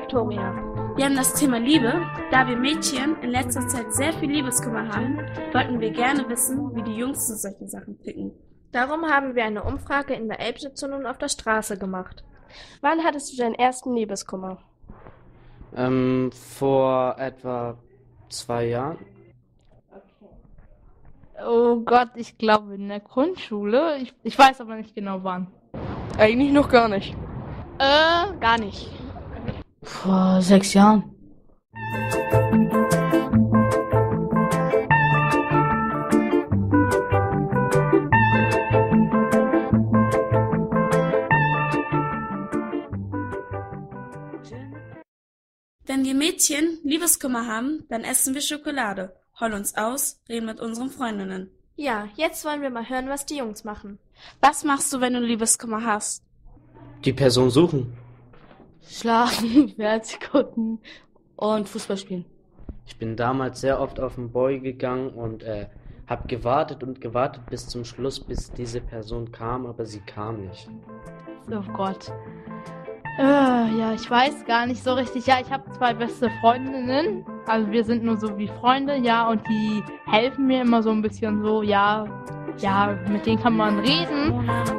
Victoria. Wir haben das Thema Liebe. Da wir Mädchen in letzter Zeit sehr viel Liebeskummer haben, wollten wir gerne wissen, wie die Jungs zu solchen Sachen ticken. Darum haben wir eine Umfrage in der Elbstation und auf der Straße gemacht. Wann hattest du deinen ersten Liebeskummer? Vor etwa 2 Jahren. Oh Gott, ich glaube in der Grundschule. Ich weiß aber nicht genau wann. Eigentlich noch gar nicht. Gar nicht. Vor 6 Jahren. Wenn wir Mädchen Liebeskummer haben, dann essen wir Schokolade, heulen uns aus, reden mit unseren Freundinnen. Ja, jetzt wollen wir mal hören, was die Jungs machen. Was machst du, wenn du Liebeskummer hast? Die Person suchen. Schlafen, Fernsehen gucken und Fußball spielen. Ich bin damals sehr oft auf den Boy gegangen und habe gewartet und gewartet bis zum Schluss, bis diese Person kam, aber sie kam nicht. Oh Gott. Ja, ich weiß gar nicht so richtig. Ja, ich habe 2 beste Freundinnen. Also wir sind nur so wie Freunde, ja, und die helfen mir immer so ein bisschen so, ja, mit denen kann man reden.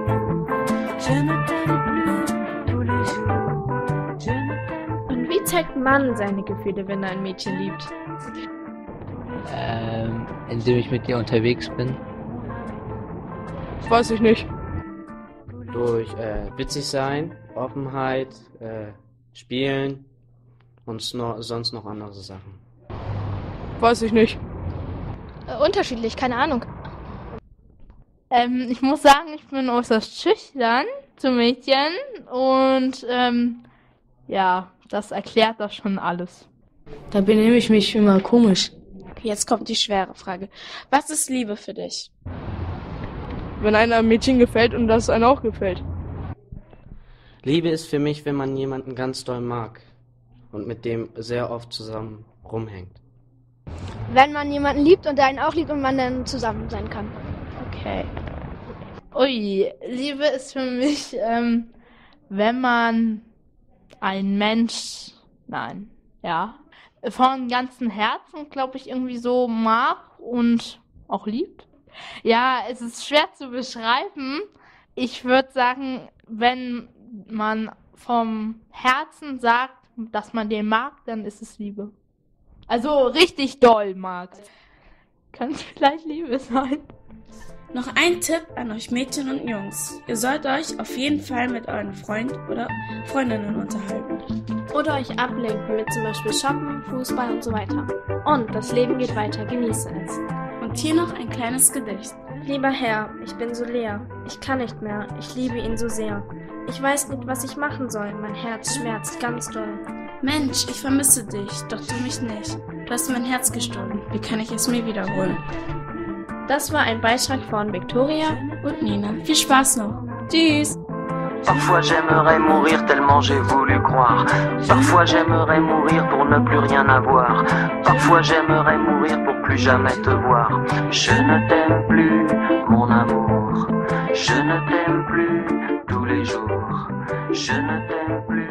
Und wie zeigt man seine Gefühle, wenn er ein Mädchen liebt? Indem ich mit ihr unterwegs bin. Weiß ich nicht. Durch witzig sein, Offenheit, Spielen und sonst noch andere Sachen. Weiß ich nicht. Unterschiedlich, keine Ahnung. Ich muss sagen, ich bin äußerst schüchtern zu Mädchen und ja, das erklärt das schon alles. Da benehme ich mich immer komisch. Okay, jetzt kommt die schwere Frage. Was ist Liebe für dich? Wenn einem Mädchen gefällt und das einem auch gefällt. Liebe ist für mich, wenn man jemanden ganz doll mag und mit dem sehr oft zusammen rumhängt. Wenn man jemanden liebt und der einen auch liebt und man dann zusammen sein kann. Okay. Ui, Liebe ist für mich, wenn man einen Mensch, von ganzem Herzen, glaube ich, irgendwie so mag und auch liebt. Ja, es ist schwer zu beschreiben. Ich würde sagen, wenn man vom Herzen sagt, dass man den mag, dann ist es Liebe. Also richtig doll mag. Kann vielleicht Liebe sein. Noch ein Tipp an euch Mädchen und Jungs. Ihr sollt euch auf jeden Fall mit euren Freund oder Freundinnen unterhalten. Oder euch ablenken mit zum Beispiel Shoppen, Fußball und so weiter. Und das Leben geht weiter, genieße es. Und hier noch ein kleines Gedicht. Lieber Herr, ich bin so leer. Ich kann nicht mehr, ich liebe ihn so sehr. Ich weiß nicht, was ich machen soll, mein Herz schmerzt ganz doll. Mensch, ich vermisse dich, doch du mich nicht. Du hast mein Herz gestohlen, wie kann ich es mir wiederholen? Das war ein Beitrag von Victoria und Nina. Viel Spaß noch. Tschüss. Parfois j'aimerais mourir tellement j'ai voulu croire. Parfois j'aimerais mourir pour ne plus rien avoir. Parfois j'aimerais mourir pour plus jamais te voir. Je ne t'aime plus, mon amour. Je ne t'aime plus tous les jours. Je ne t'aime plus.